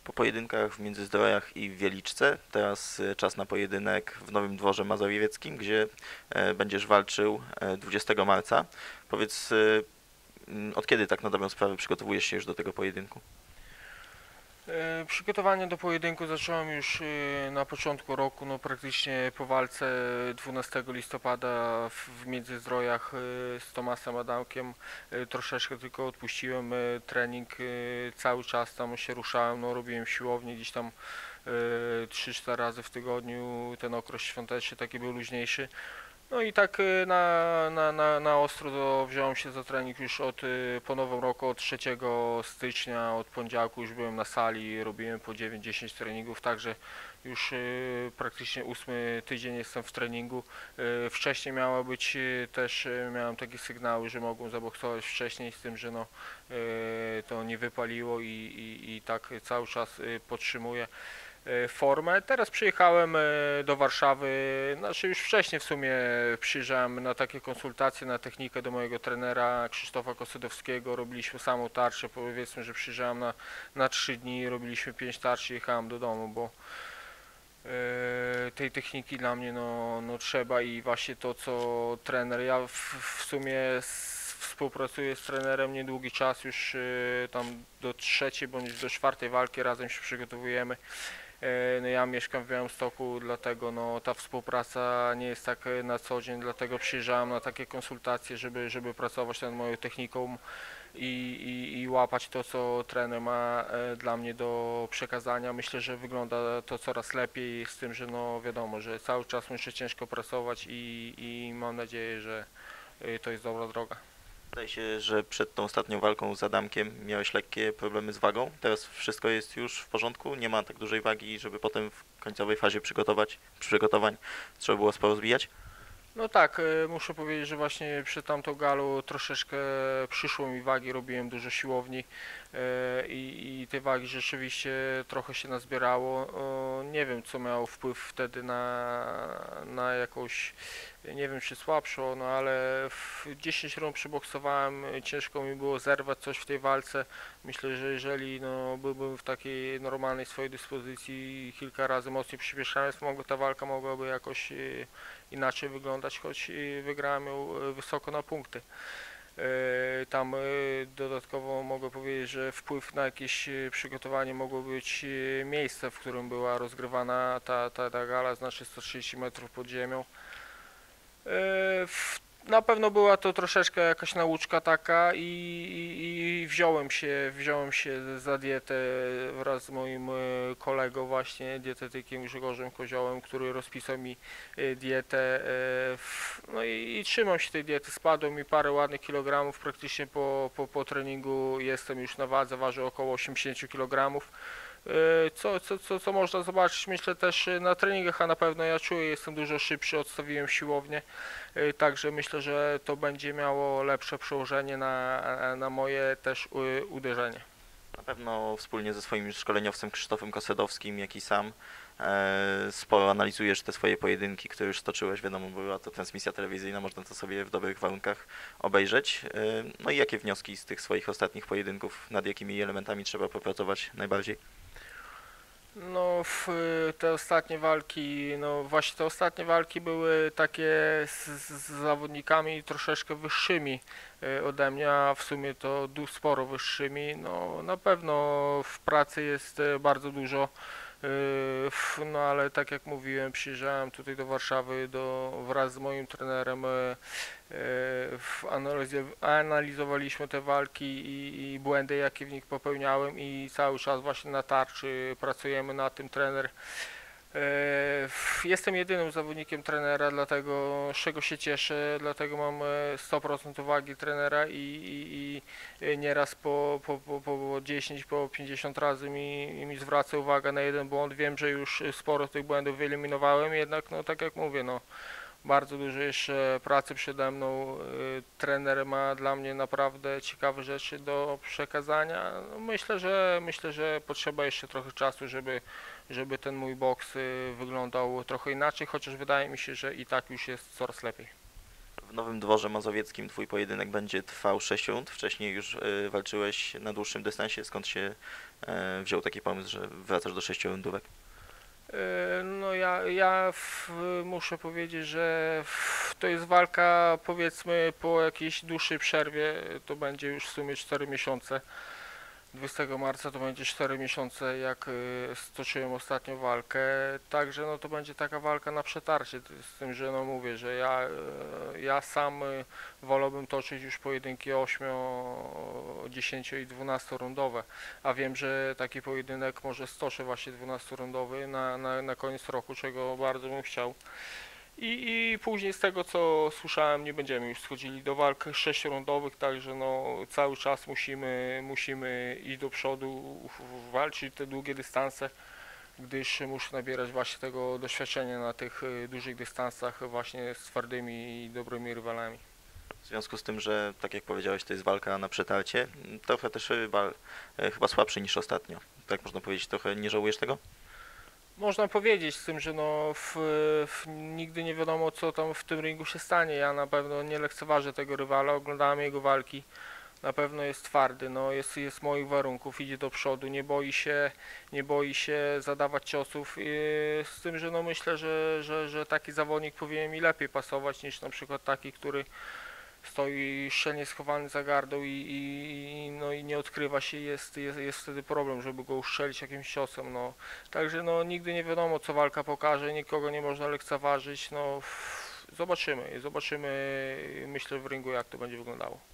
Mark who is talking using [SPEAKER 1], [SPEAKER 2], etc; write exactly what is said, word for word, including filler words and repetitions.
[SPEAKER 1] Po pojedynkach w Międzyzdrojach i w Wieliczce, teraz e, czas na pojedynek w Nowym Dworze Mazowieckim, gdzie e, będziesz walczył e, dwudziestego marca. Powiedz, e, m, od kiedy tak na dobrą sprawę przygotowujesz się już do tego pojedynku?
[SPEAKER 2] E, Przygotowanie do pojedynku zacząłem już e, na początku roku, no praktycznie po walce dwunastego listopada w w Międzyzdrojach e, z Tomasem Adamkiem. E, Troszeczkę tylko odpuściłem e, trening, e, cały czas tam się ruszałem, no robiłem siłownię gdzieś tam e, trzy cztery razy w tygodniu, ten okres świąteczny taki był luźniejszy. No i tak y, na, na, na, na ostro to wziąłem się za trening już od y, po nowym roku, od trzeciego stycznia, od poniedziałku już byłem na sali, robiłem po dziewięć dziesięć treningów, także już y, praktycznie ósmy tydzień jestem w treningu. Y, Wcześniej miało być y, też, y, miałem takie sygnały, że mogą zaboksować wcześniej, z tym, że no y, to nie wypaliło i, i, i tak cały czas y, podtrzymuję e, formę. Teraz przyjechałem e, do Warszawy, znaczy już wcześniej w sumie przyjrzałem na takie konsultacje, na technikę do mojego trenera Krzysztofa Kosydowskiego. Robiliśmy samą tarczę, powiedzmy, że przyjrzałem na, na trzy dni, robiliśmy pięć tarczy i jechałem do domu, bo e, tej techniki dla mnie no, no trzeba i właśnie to co trener, ja w, w sumie z, współpracuję z trenerem niedługi czas, już e, tam do trzeciej bądź do czwartej walki razem się przygotowujemy. E, No ja mieszkam w Białymstoku, dlatego no, ta współpraca nie jest tak e, na co dzień, dlatego przyjeżdżałem na takie konsultacje, żeby, żeby pracować nad moją techniką i, i, i łapać to, co trener ma e, dla mnie do przekazania. Myślę, że wygląda to coraz lepiej, z tym, że no wiadomo, że cały czas muszę ciężko pracować i, i mam nadzieję, że e, to jest dobra droga.
[SPEAKER 1] Zdaje się, że przed tą ostatnią walką z Adamkiem miałeś lekkie problemy z wagą. Teraz wszystko jest już w porządku, nie ma tak dużej wagi, żeby potem w końcowej fazie przygotować, przygotowań trzeba było sporo zbijać.
[SPEAKER 2] No tak, e, muszę powiedzieć, że właśnie przed tamtą galą troszeczkę przyszło mi wagi, robiłem dużo siłowni e, i, i te wagi rzeczywiście trochę się nazbierało. O, nie wiem, co miało wpływ wtedy na, na jakąś, nie wiem czy słabszą, no ale w dziesięć rund przyboksowałem, ciężko mi było zerwać coś w tej walce. Myślę, że jeżeli no, byłbym w takiej normalnej swojej dyspozycji kilka razy mocniej przyspieszając, mogła ta walka mogłaby jakoś e, inaczej wyglądać, choć i wygrałem ją e, wysoko na punkty. E, Tam e, dodatkowo mogę powiedzieć, że wpływ na jakieś e, przygotowanie mogło być e, miejsce, w którym była rozgrywana ta, ta, ta gala, znaczy sto trzydzieści metrów pod ziemią. E, w- Na pewno była to troszeczkę jakaś nauczka taka i, i, i wziąłem się, wziąłem się za dietę wraz z moim e, kolegą właśnie, dietetykiem Grzegorzem Koziołem, który rozpisał mi e, dietę, e, w- no i, i trzymam się tej diety, spadło mi parę ładnych kilogramów, praktycznie po, po, po treningu jestem już na wadze, ważę około osiemdziesiąt kilogramów. E, Co, co, co, co można zobaczyć, myślę też e, na treningach, a na pewno ja czuję, jestem dużo szybszy, odstawiłem siłownię. Y, Także myślę, że to będzie miało lepsze przełożenie na, na moje też y, uderzenie.
[SPEAKER 1] Na pewno wspólnie ze swoim szkoleniowcem Krzysztofem Kosedowskim, jak i sam e, sporo analizujesz te swoje pojedynki, które już stoczyłeś. Wiadomo, była to transmisja telewizyjna, można to sobie w dobrych warunkach obejrzeć. E, no i jakie wnioski z tych swoich ostatnich pojedynków, nad jakimi elementami trzeba popracować najbardziej?
[SPEAKER 2] No, w y, te ostatnie walki, no właśnie te ostatnie walki były takie z, z zawodnikami troszeczkę wyższymi y, ode mnie, a w sumie to du- sporo wyższymi. No, na pewno w pracy jest y, bardzo dużo. y, w- No ale tak jak mówiłem, przyjeżdżałem tutaj do Warszawy do, wraz z moim trenerem. y, E, w analizie, analizowaliśmy te walki i, i błędy, jakie w nich popełniałem i cały czas właśnie na tarczy pracujemy na tym. Trener. E, Jestem jedynym zawodnikiem trenera, dlatego z czego się cieszę, dlatego mam e, sto procent uwagi trenera i, i, i nieraz po, po, po, po dziesięć, po pięćdziesiąt razy mi, mi zwraca uwagę na jeden błąd. Wiem, że już sporo tych błędów wyeliminowałem, jednak no tak jak mówię, no bardzo dużo jeszcze pracy przede mną. Y, Trener ma dla mnie naprawdę ciekawe rzeczy do przekazania. No, Myślę, że myślę, że potrzeba jeszcze trochę czasu, żeby, żeby ten mój boks y, wyglądał trochę inaczej, chociaż wydaje mi się, że i tak już jest coraz lepiej.
[SPEAKER 1] W Nowym Dworze Mazowieckim twój pojedynek będzie trwał sześć rund. Wcześniej już y, walczyłeś na dłuższym dystansie. Skąd się y, wziął taki pomysł, że wracasz do sześciorundówek?
[SPEAKER 2] E, No ja, ja w, muszę powiedzieć, że w, to jest walka powiedzmy po jakiejś dłuższej przerwie, to będzie już w sumie cztery miesiące. dwudziestego marca to będzie cztery miesiące jak y, stoczyłem ostatnią walkę, także no to będzie taka walka na przetarcie, z tym, że no mówię, że ja, y, ja sam y, wolałbym toczyć już pojedynki osiem, dziesięć i dwunasto rundowe, a wiem, że taki pojedynek może stoczę właśnie dwunasto rundowy na, na, na koniec roku, czego bardzo bym chciał. I, I później z tego co słyszałem nie będziemy już schodzili do walk sześciorundowych, także no cały czas musimy, musimy iść do przodu, w- walczyć te długie dystanse, gdyż muszę nabierać właśnie tego doświadczenia na tych y, dużych dystansach właśnie z twardymi i dobrymi rywalami.
[SPEAKER 1] W związku z tym, że tak jak powiedziałeś, to jest walka na przetarcie, m, trochę też rywal y, chyba słabszy niż ostatnio. Tak można powiedzieć, trochę nie żałujesz tego?
[SPEAKER 2] Można powiedzieć, z tym, że no w, w, nigdy nie wiadomo co tam w tym ringu się stanie. Ja na pewno nie lekceważę tego rywala, oglądałem jego walki. Na pewno jest twardy, no jest, jest moich warunków, idzie do przodu, nie boi się, nie boi się zadawać ciosów. I z tym, że no myślę, że, że, że taki zawodnik powinien mi lepiej pasować niż na przykład taki, który stoi szczelnie schowany za gardą i, i, no i nie odkrywa się, jest, jest, jest wtedy problem, żeby go uszczelić jakimś ciosem, no. Także no nigdy nie wiadomo co walka pokaże, nikogo nie można lekceważyć, no zobaczymy, zobaczymy myślę w ringu jak to będzie wyglądało.